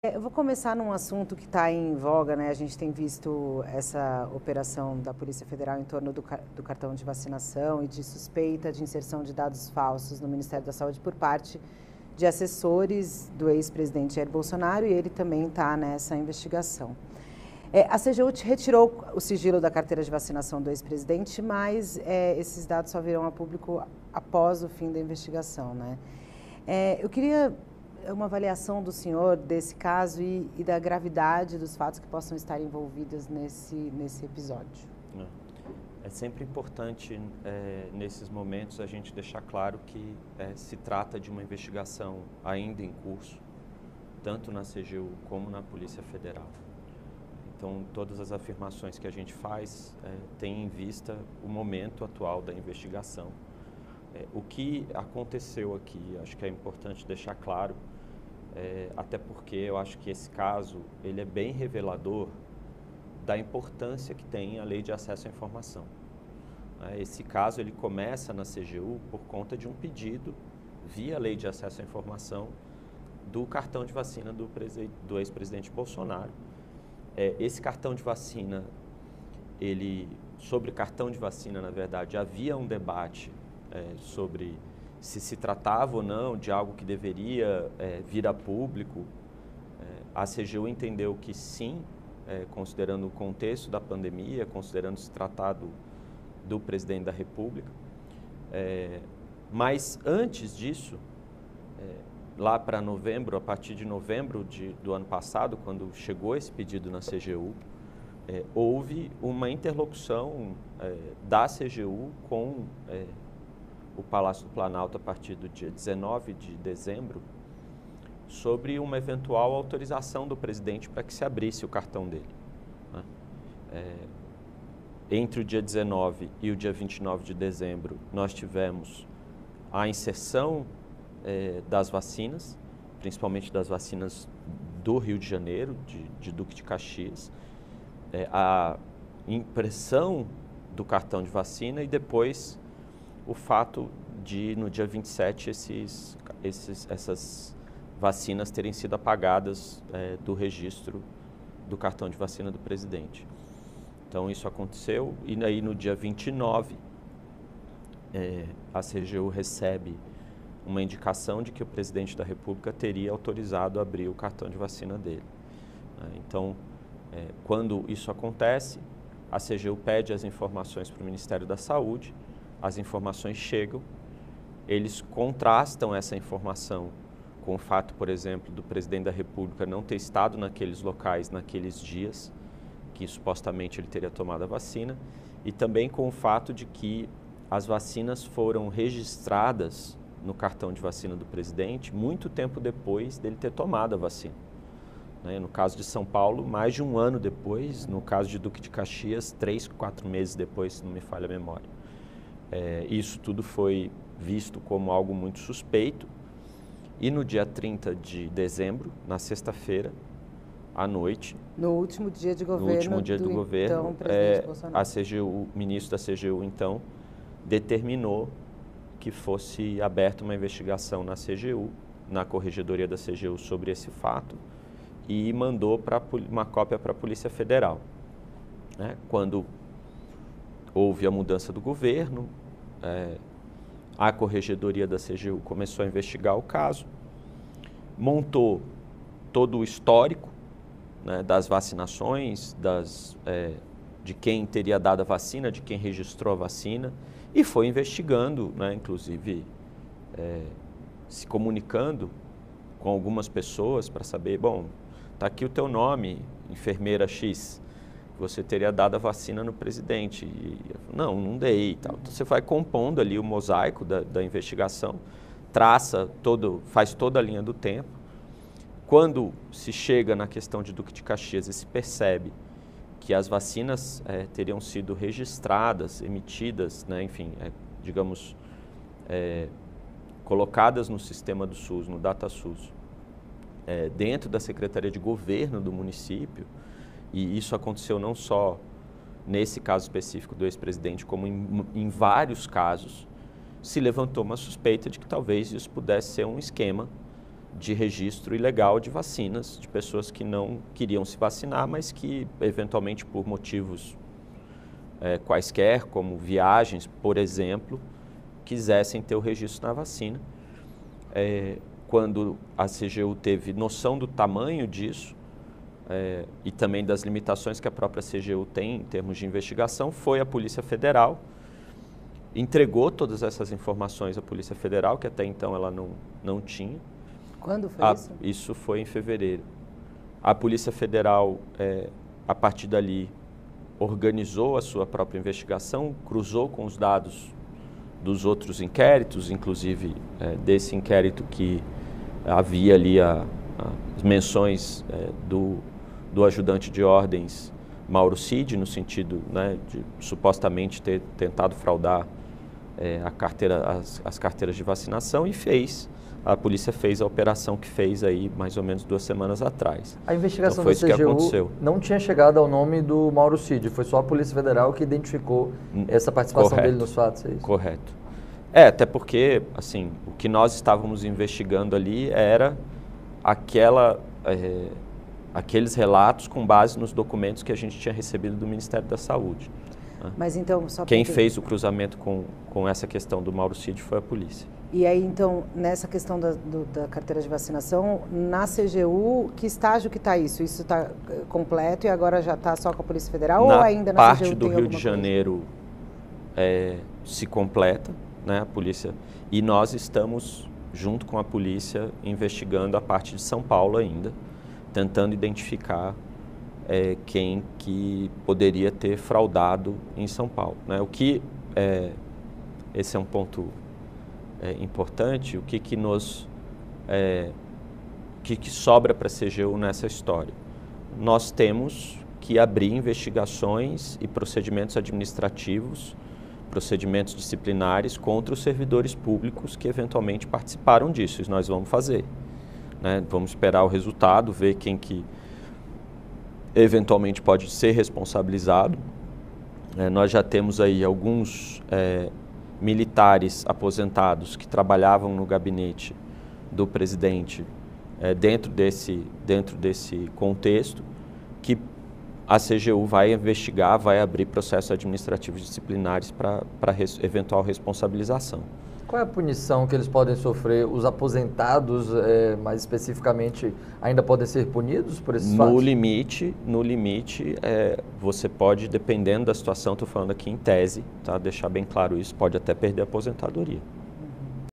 Eu vou começar num assunto que está em voga, né? A gente tem visto essa operação da Polícia Federal em torno do cartão de vacinação e de suspeita de inserção de dados falsos no Ministério da Saúde por parte de assessores do ex-presidente Jair Bolsonaro, e ele também está nessa investigação. A CGU retirou o sigilo da carteira de vacinação do ex-presidente, mas esses dados só virão a público após o fim da investigação, né? Eu queria uma avaliação do senhor desse caso e da gravidade dos fatos que possam estar envolvidos nesse episódio. É sempre importante, nesses momentos, a gente deixar claro que se trata de uma investigação ainda em curso, tanto na CGU como na Polícia Federal. Então, todas as afirmações que a gente faz têm em vista o momento atual da investigação. O que aconteceu aqui, acho que é importante deixar claro, até porque eu acho que esse caso ele é bem revelador da importância que tem a Lei de Acesso à Informação. Esse caso ele começa na CGU por conta de um pedido via Lei de Acesso à Informação do cartão de vacina do ex-presidente Bolsonaro. Esse cartão de vacina, sobre cartão de vacina, na verdade, havia um debate sobre se tratava ou não de algo que deveria vir a público. A CGU entendeu que sim, considerando o contexto da pandemia, considerando se tratado do presidente da República. Mas antes disso, lá para novembro, a partir de novembro do ano passado, quando chegou esse pedido na CGU, houve uma interlocução da CGU com o Palácio do Planalto a partir do dia 19 de dezembro, sobre uma eventual autorização do presidente para que se abrisse o cartão dele. Entre o dia 19 e o dia 29 de dezembro, nós tivemos a inserção das vacinas, principalmente das vacinas do Rio de Janeiro, de Duque de Caxias, a impressão do cartão de vacina e depois o fato de, no dia 27, essas vacinas terem sido apagadas do registro do cartão de vacina do presidente. Então, isso aconteceu e aí no dia 29, a CGU recebe uma indicação de que o presidente da República teria autorizado abrir o cartão de vacina dele. Então, quando isso acontece, a CGU pede as informações para o Ministério da Saúde, as informações chegam, eles contrastam essa informação com o fato, por exemplo, do presidente da República não ter estado naqueles locais, naqueles dias, que supostamente ele teria tomado a vacina, e também com o fato de que as vacinas foram registradas no cartão de vacina do presidente muito tempo depois dele ter tomado a vacina. No caso de São Paulo, mais de um ano depois, no caso de Duque de Caxias, 3, 4 meses depois, se não me falha a memória. Isso tudo foi visto como algo muito suspeito e no dia 30 de dezembro, na sexta-feira, à noite, no último dia de governo do governo, presidente Bolsonaro, o ministro da CGU, então, determinou que fosse aberta uma investigação na CGU, na corregedoria da CGU sobre esse fato e mandou uma cópia para a Polícia Federal. Quando houve a mudança do governo, a corregedoria da CGU começou a investigar o caso, montou todo o histórico das vacinações, de quem teria dado a vacina, de quem registrou a vacina, e foi investigando, inclusive se comunicando com algumas pessoas para saber, bom, está aqui o teu nome, enfermeira X, você teria dado a vacina no presidente. E eu falei, não dei. Tal. Então, você vai compondo ali o mosaico da investigação, faz toda a linha do tempo. Quando se chega na questão de Duque de Caxias e se percebe que as vacinas teriam sido registradas, emitidas, digamos, colocadas no sistema do SUS, no DataSUS, dentro da Secretaria de Governo do município, e isso aconteceu não só nesse caso específico do ex-presidente, como em vários casos, se levantou uma suspeita de que talvez isso pudesse ser um esquema de registro ilegal de vacinas, de pessoas que não queriam se vacinar, mas que, eventualmente, por motivos quaisquer, como viagens, por exemplo, quisessem ter o registro na vacina. Quando a CGU teve noção do tamanho disso e também das limitações que a própria CGU tem em termos de investigação, foi a Polícia Federal, entregou todas essas informações à Polícia Federal, que até então ela não tinha. Quando foi isso? Isso foi em fevereiro. A Polícia Federal, a partir dali, organizou a sua própria investigação, cruzou com os dados dos outros inquéritos, inclusive desse inquérito que havia ali as menções do ajudante de ordens Mauro Cid, no sentido, né, de supostamente ter tentado fraudar as carteiras de vacinação, e a polícia fez a operação que fez aí mais ou menos 2 semanas atrás. A investigação então, da CGU não tinha chegado ao nome do Mauro Cid, foi só a Polícia Federal que identificou essa participação dele nos fatos, é isso? Correto. Até porque, assim, o que nós estávamos investigando ali era aqueles relatos com base nos documentos que a gente tinha recebido do Ministério da Saúde. Né? Mas então, só quem fez o cruzamento com essa questão do Mauro Cid foi a polícia. E aí, então, nessa questão da carteira de vacinação, na CGU, que estágio que está isso? Isso está completo e agora já está só com a Polícia Federal, ou ainda na CGU parte do Rio de Janeiro se completa, né, a polícia, e nós estamos, junto com a polícia, investigando a parte de São Paulo ainda, tentando identificar quem que poderia ter fraudado em São Paulo. Né? Esse é um ponto importante, o que sobra para a CGU nessa história? Nós temos que abrir investigações e procedimentos administrativos, procedimentos disciplinares contra os servidores públicos que eventualmente participaram disso. Isso nós vamos fazer. Né? Vamos esperar o resultado, ver quem que eventualmente pode ser responsabilizado. Nós já temos aí alguns militares aposentados que trabalhavam no gabinete do presidente dentro desse contexto, que a CGU vai investigar, vai abrir processos administrativos disciplinares para eventual responsabilização. Qual é a punição que eles podem sofrer? Os aposentados, mais especificamente, ainda podem ser punidos por esses fatos? No limite, você pode, dependendo da situação, estou falando aqui em tese, tá? Deixar bem claro isso, pode até perder a aposentadoria.